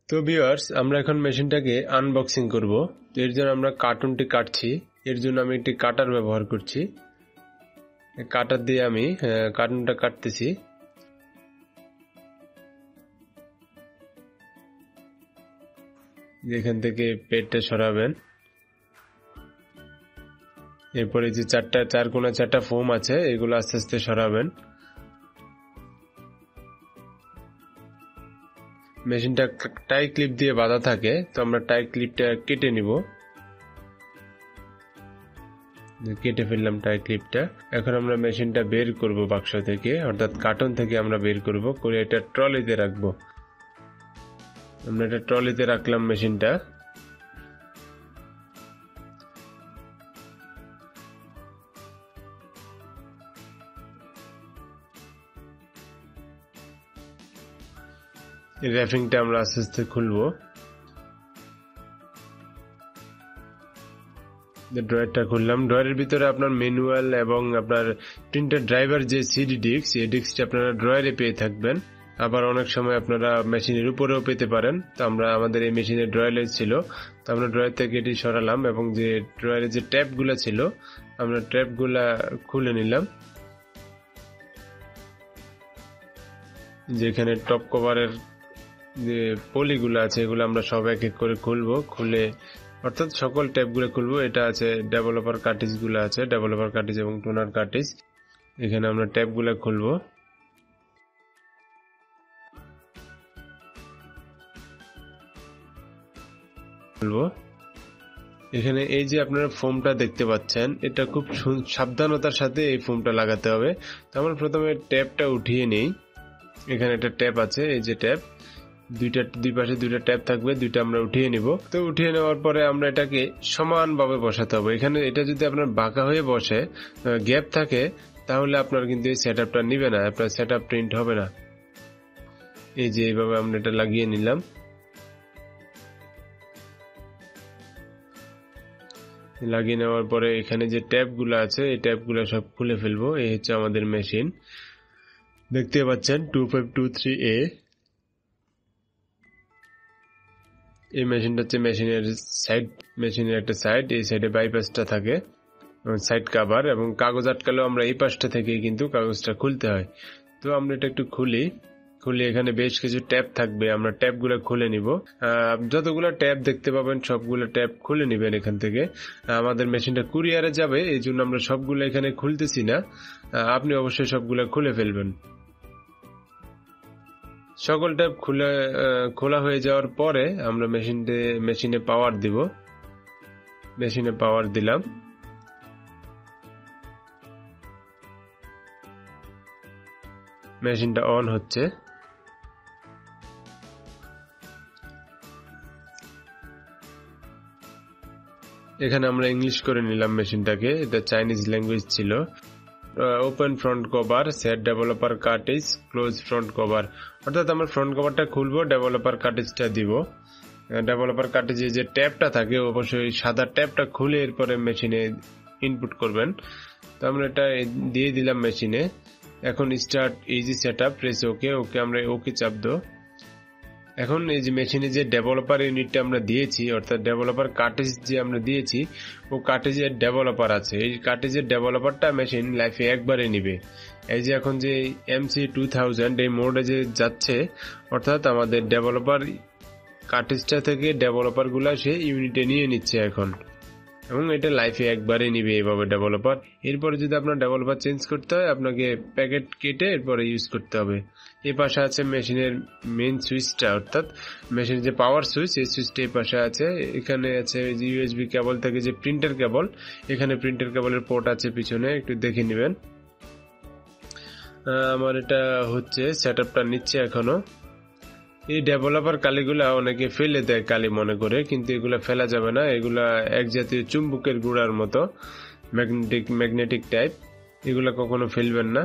তো ভিউয়ার্স, আমরা এখন মেশিনটাকে আনবক্সিং করব। তো এর জন্য আমরা কার্টুনটি কাটছি। এর জন্য আমি একটি কাটার ব্যবহার করছি। কাটার দিয়ে আমি কার্টুনটা কাটতেছি। এখান থেকে পেটটা সরাবেন। এরপরে যে চার কোণা চারটা ফোম আছে, এগুলো আস্তে আস্তে সরাবেন। মেশিনটা টাই ক্লিপ দিয়ে বাঁধা থাকে, তো আমরা টাই ক্লিপটা কেটে নিব। কেটে ফেললাম টাই ক্লিপটা। এখন আমরা মেশিনটা বের করব বাক্স থেকে, অর্থাৎ কার্টুন থেকে আমরা বের করব, করে এটা ট্রলিতে রাখবো। আমরা এটা ট্রলিতে রাখলাম মেশিনটা। র্যাপিংটা আমরা আস্তে আস্তে খুলবো। ড্রয়ারটা খুললাম। ড্রয়ারের ভিতরে আপনার ম্যানুয়াল এবং আপনার প্রিন্টার ড্রাইভার যে সিডি ডিস্ক, এই ডিস্কটা আপনারা ড্রয়ারে পেয়ে থাকবেন। আবার অনেক সময় আপনারা মেশিনের উপরেও পেতে পারেন। তো আমরা আমাদের এই মেশিনের ড্রয়ারে ছিল, তো আমরা ড্রয়ার থেকে এটি সরালাম এবং যে ড্রয়ারে যে ট্যাপগুলো ছিল, আমরা ট্যাপগুলা খুলে নিলাম। যেখানে টপ কভারের যে পলিগুলো আছে, এগুলো আমরা সব এক এক করে খুলবো। খুলে অর্থাৎ সকল ট্যাপগুলো খুলবো। এটা আছে ডেভেলপার কার্টিজ গুলো আছে, ডেভেলপার কার্টিজ এবং টোনার কার্টিজ। এখানে আমরা ট্যাপগুলো খুলবো। এখানে এই যে আপনারা ফোমটা দেখতে পাচ্ছেন, এটা খুব সাবধানতার সাথে এই ফোমটা লাগাতে হবে। তো আমরা প্রথমে ট্যাপটা উঠিয়ে নেই। এখানে একটা ট্যাপ আছে, এই যে ট্যাপ, দুই পাশে দুইটা ট্যাপ থাকবে, দুইটা আমরা উঠিয়ে নিব। তো উঠিয়ে নেওয়ার পরে আমরা এটাকে সমানভাবে বসাতে হবে। এখানে এটা যদি আপনার বাঁকা হয়ে বসে, গ্যাপ থাকে, তাহলে আপনার কিন্তু এই সেটআপটা নিবে না, আপনার সেটআপ প্রিন্ট হবে না। এই যে এইভাবে আমরা এটা লাগিয়ে নিলাম। লাগিয়ে নেওয়ার পরে এখানে যে ট্যাপগুলো আছে, এই ট্যাপগুলো সব খুলে ফেলবো। এই হচ্ছে আমাদের মেশিন, দেখতে পাচ্ছেন 2523A। এই মেশিনটা হচ্ছে মেশিনের একটা সাইড, এই সাইডে বাইপাসটা থাকে, সাইড কভার, এবং কাগজ আটকালেও আমরা এই পাশটা থেকে কিন্তু কাগজটা খুলতে হয়। তো আমরা এটা একটু খুলি। এখানে বেশ কিছু ট্যাপ থাকবে, আমরা ট্যাপগুলো খুলে নিব। যতগুলো ট্যাপ দেখতে পাবেন সবগুলো ট্যাপ খুলে নিবেন এখান থেকে। আমাদের মেশিনটা কুরিয়ারে যাবে, এই জন্য আমরা সবগুলো এখানে খুলতেছি না। আপনি অবশ্যই সবগুলো খুলে ফেলবেন। সকল ট্যাপ খোলা হয়ে যাওয়ার পরে আমরা মেশিনে পাওয়ার দিব। মেশিনে পাওয়ার দিলাম। মেশিনটা অন হচ্ছে। এখানে আমরা ইংলিশ করে নিলাম মেশিনটাকে, এটা চাইনিজ ল্যাঙ্গুয়েজ ছিল। Open front cover, set developer cartridge, close front cover, অর্থাৎ আমরা ফ্রন্ট কভারটা খুলবো, ডেভেলপার কার্টিজটা দিব। ডেভেলপার কার্টিজে যে ট্যাপটা থাকে, অবশ্যই সাদা ট্যাপটা খুলে এরপরে মেশিনে ইনপুট করবেন। তো আমরা এটা দিয়ে দিলাম মেশিনে। এখন start easy setup, press okay. আমরা ওকে চাপ দো। এখন এই যে মেশিনে যে ডেভেলপার ইউনিটটা আমরা দিয়েছি, অর্থাৎ ডেভেলপার কার্টিজ যে আমরা দিয়েছি, ও কার্টিজের ডেভেলপার আছে। এই কার্টিজের ডেভেলপারটা মেশিন লাইফে একবারে নিবে। এই যে এখন যে MC2000 এই মোডে যে যাচ্ছে, অর্থাৎ আমাদের ডেভেলপার কার্টিজটা থেকে ডেভেলপার গুলা সে ইউনিটে নিয়ে নিচ্ছে এখন, এবং এটা লাইফে একবারে নিবে এইভাবে ডেভেলপার। এরপরে যদি আপনার ডেভেলপার চেঞ্জ করতে হয়, আপনাকে প্যাকেট কেটে এরপরে ইউজ করতে হবে। এই পাশে আছে মেশিনের মেইন সুইচটা, অর্থাৎ মেশিনের যে পাওয়ার সুইচ, এই সুইচটা এই পাশে আছে। এখানে আছে ইউএসবি কেবল থেকে যে প্রিন্টার কেবল, এখানে প্রিন্টার কেবলের পোর্ট আছে পিছনে, একটু দেখে নেবেন। আমার এটা হচ্ছে সেটআপটা নিচ্ছে এখনো। এই ডেভেলপার কালিগুলা অনেকে ফেলে দেয় কালি মনে করে, কিন্তু এগুলা ফেলা যাবে না। এগুলা এক জাতীয় চুম্বকের গুঁড়ার মতো, ম্যাগনেটিক টাইপ, এগুলা কখনো ফেলবেন না।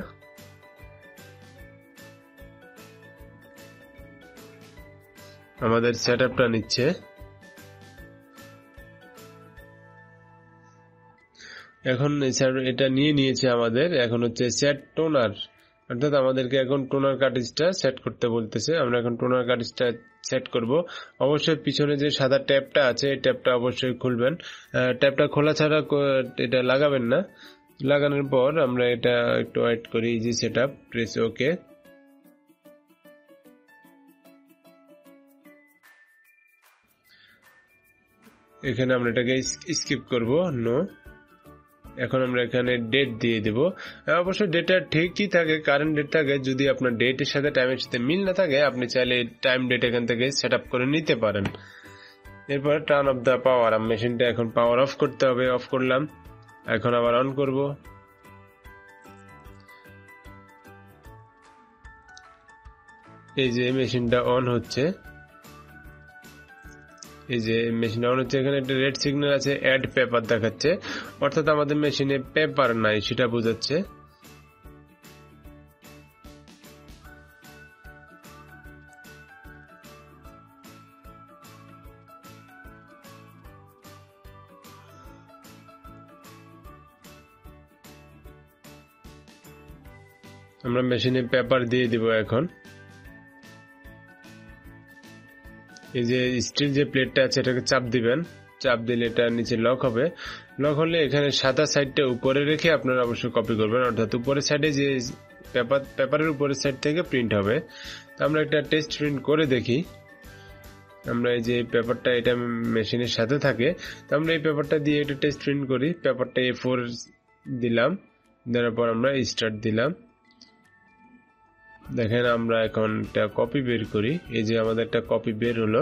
আমাদের সেটআপটা নিচ্ছে। এখন এটা নিয়ে নিয়েছে আমাদের। এখন হচ্ছে সেট টোনার, অর্থাৎ আমাদেরকে এখন টোনার কার্ট্রিজটা সেট করতে বলতেছে। আমরা এখন টোনার কার্ট্রিজটা সেট করব। অবশ্যই পিছনে যে সাদা ট্যাবটা আছে এই ট্যাবটা অবশ্যই খুলবেন। ট্যাবটা খোলা ছাড়া এটা লাগাবেন না। লাগানোর পর আমরা এটা একটু ওয়েট করি। Easy setup, press okay. এখানে আমরা এটাকে স্কিপ করব, নো। এখন আমরা এখানে ডেট দিয়ে দেব। অবশ্যই ডেটটা ঠিকই থাকে, কারেন্ট ডেট থাকে। যদি আপনার ডেটের সাথে টাইমের সাথে মিল না থাকে আপনি চাইলে টাইম ডেট এখান থেকে সেট আপ করে নিতে পারেন। এরপর টার্ন অফ দ্য পাওয়ার, মেশিনটা এখন পাওয়ার অফ করতে হবে। অফ করলাম, এখন আবার অন করব। এই যে মেশিনটা অন হচ্ছে, এই যে মেশিনটা অন হচ্ছে। এখানে একটা রেড সিগন্যাল আছে, অ্যাড পেপার দেখাচ্ছে, অর্থাৎ আমাদের মেশিনে পেপার নাই সেটা বোঝাচ্ছে। আমরা মেশিনে পেপার দিয়ে দিব এখন। এই যে স্টিল যে প্লেটটা আছে এটাকে চাপ দিবেন, চাপ দিলে এটা নিচে লক হবে। লক হলে এখানে সাদা সাইডটা উপরে রেখে আপনারা অবশ্যই কপি করবেন, অর্থাৎ উপরের সাইডে যে পেপারের উপরের সাইড থেকে প্রিন্ট হবে। তো আমরা একটা টেস্ট প্রিন্ট করে দেখি। আমরা এই যে পেপারটা এটা মেশিনের সাথে থাকে, তো আমরা এই পেপারটা দিয়ে একটা টেস্ট প্রিন্ট করি। পেপারটা A4 দিলাম, দেওয়ার পর আমরা স্টার্ট দিলাম। দেখেন আমরা এখন একটা কপি বের করি। এই যে আমাদের একটা কপি বের হলো,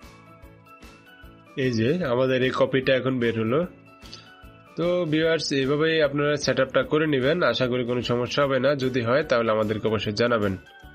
এই যে আমাদের এই কপিটা এখন বের হলো। তো ভিউয়ার্স, এইভাবেই আপনারা সেটআপটা করে নেবেন। আশা করি কোনো সমস্যা হবে না। যদি হয় তাহলে আমাদেরকে অবশ্যই জানাবেন।